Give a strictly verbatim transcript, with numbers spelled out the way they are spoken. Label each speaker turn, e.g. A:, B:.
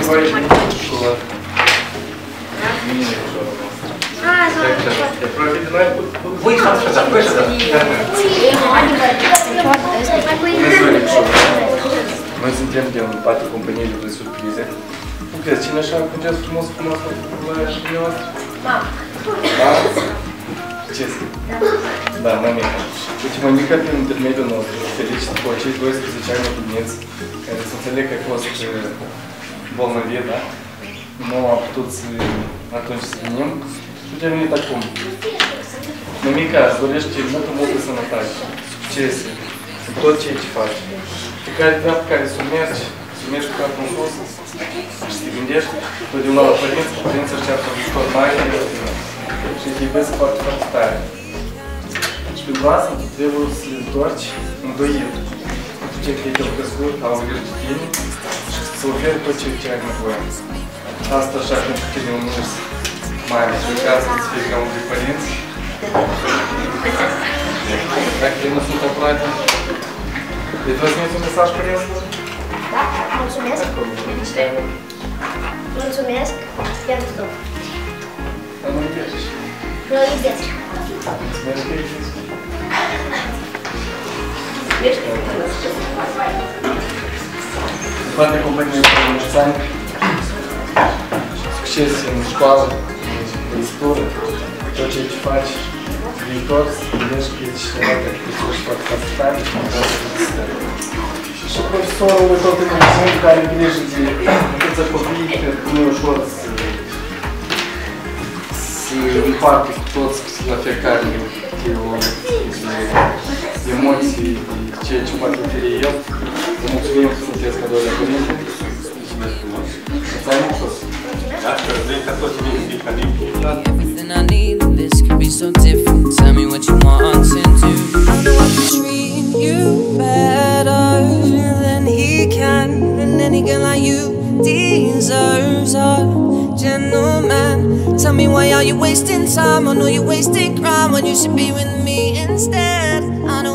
A: Давай шоколад. Мини шоколад.
B: Выехал, что выехал.
A: Noi suntem din patru companii de surprize. Nu crezi, cine așa cângeați frumos, frumos la dumneavoastră?
C: Mama.
A: Da? Ce sunt? Da, mămica. Uite, mămica, prin intermediul nostru, felicit cu acei doisprezece ani împliniți, care să înțeleg că ai fost bolnăvie, da? Nu am putut să, atunci să venim. Și te-ai venit acum. Mămica, îți dorește multă, multă sănătate, succese în tot ceea ce faci. Fiecare treabă care să o mergi, să o mergi cu capul în sus și să te gândești totdeauna la părinți, că părinții ăștia au viitor mai și te iubesc foarte, foarte tare. Și pe masă trebuie să le întorci îndoit. Cu cei care te-au crescut, au grijă de tine și să oferi tot ce ai nevoie. Asta așa când cu tine unus, mai ales în casă, să fie ca un de părinți. Dacă ei nu sunt aproape, îi transmiți un mesaj părinților?
C: Da, mulțumesc. Mulțumesc pentru tot.
A: Dar nu iubești.
C: Nu iubesc.
A: Mulțumesc că ești. În toate companiile de mulți ani, succes în școală, în istorie, tot ce ce faci, viitor, să gândești că ești cineva care te țuși foarte foarte tare și mă vreau să te stări. Și profesorul tot în magazin care are grijă de atâția copii, cred că nu e ușor să să împarte cu toți la fiecare de emoții, de ceea ce poate oferi el. Vă mulțumim că sunteți ca doilea părinte. Mulțumesc frumos!
D: Everything I need, this could be so different. Tell me what you want to do. I know I can treat you better than he can, and any girl like you deserves a gentleman. Tell me why are you wasting time? I know you're wasting crime when you should be with me instead. I know